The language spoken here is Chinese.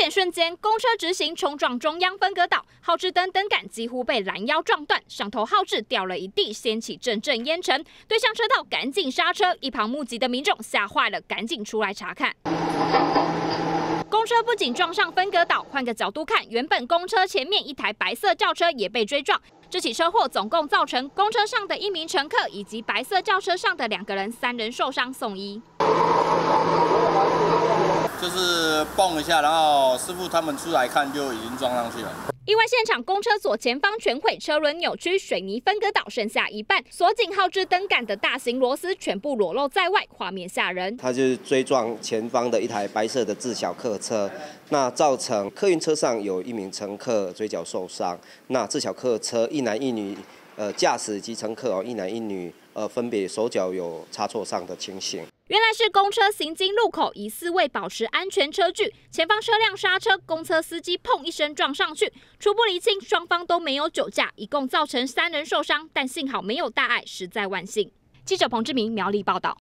险瞬间，公车直行冲撞中央分隔岛，号志灯灯杆几乎被拦腰撞断，上头号志掉了一地，掀起阵阵烟尘。对向车道赶紧刹车，一旁目击的民众吓坏了，赶紧出来查看。公车不仅撞上分隔岛，换个角度看，原本公车前面一台白色轿车也被追撞。这起车祸总共造成公车上的1名乘客以及白色轿车上的2个人，3人受伤送医。 就是蹦一下，然后师傅他们出来看就已经撞上去了。 意外现场，公车左前方全毁，车轮扭曲，水泥分隔岛剩下一半，锁紧号志灯杆的大型螺丝全部裸露在外，画面吓人。 他就是追撞前方的一台白色的自小客车，那造成客运车上有1名乘客嘴角受伤。那自小客车1男1女，驾驶及乘客1男1女，分别手脚有擦挫伤的情形。 原来是公车行经路口，疑似为保持安全车距，前方车辆刹车，公车司机砰一声撞上去。初步厘清，双方都没有酒驾，一共造成3人受伤，但幸好没有大碍，实在万幸。记者彭志明苗栗报道。